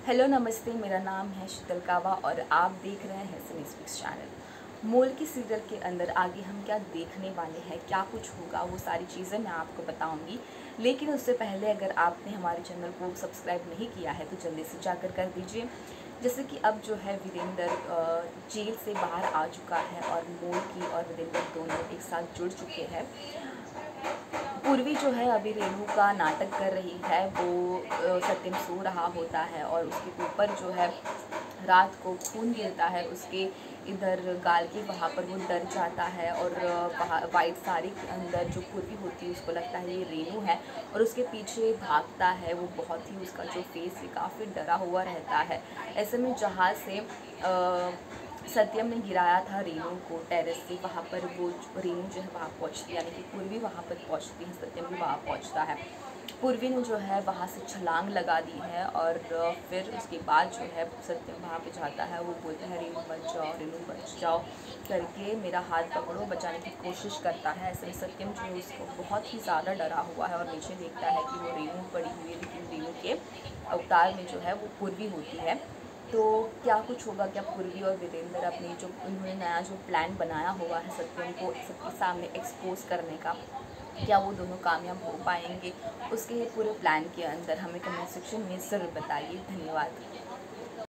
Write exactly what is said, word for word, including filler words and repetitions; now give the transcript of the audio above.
Hello नमस्ते, मेरा नाम है शीतल कावा और आप देख रहे हैं सिनी स्पीक्स चैनल। मोल की सीरियल के अंदर आगे हम क्या देखने वाले हैं, क्या कुछ होगा, वो सारी चीज़ें मैं आपको बताऊंगी। लेकिन उससे पहले अगर आपने हमारे चैनल को सब्सक्राइब नहीं किया है तो जल्दी से जाकर कर दीजिए। जैसे कि अब जो है वीरेंद्र जेल से बाहर आ चुका है और मोल की और वीरेंद्र दोनों एक साथ जुड़ चुके हैं। पूर्वी जो है अभी रेणु का नाटक कर रही है, वो सत्यम सो रहा होता है और उसके ऊपर जो है रात को खून गिरता है उसके इधर गाल के, वहाँ पर वो डर जाता है और वहाँ वाइट साड़ी के अंदर जो पूर्वी होती है उसको लगता है ये रेणु है और उसके पीछे भागता है। वो बहुत ही, उसका जो फेस है काफ़ी डरा हुआ रहता है। ऐसे में जहाज़ से आ, सत्यम ने गिराया था रेणु को टेरेस से, वहाँ पर वो रेणु जो है वहाँ पहुँचती है, यानी कि पूर्वी वहाँ पर पहुँचती है, सत्यम भी वहाँ पहुँचता है। पूर्वी ने जो है वहाँ से छलांग लगा दी है और फिर उसके बाद जो है सत्यम वहाँ पे जाता है। वो बोलता है रेणु बच जाओ, रेणु बच जाओ करके, मेरा हाथ पकड़ो, बचाने की कोशिश करता है। ऐसे में सत्यम जो है उसको बहुत ही ज़्यादा डरा हुआ है और नीचे देखता है कि वो रेणु पड़ी हुई है, लेकिन रेणु के अवतार में जो है वो पूर्वी होती है। तो क्या कुछ होगा, क्या पूर्वी और वीरेंद्र अपनी जो उन्होंने नया जो प्लान बनाया हुआ है सत्यम को सबके सामने एक्सपोज करने का, क्या वो दोनों कामयाब हो पाएंगे? उसके पूरे प्लान के अंदर हमें कमेंट सेक्शन में ज़रूर बताइए। धन्यवाद।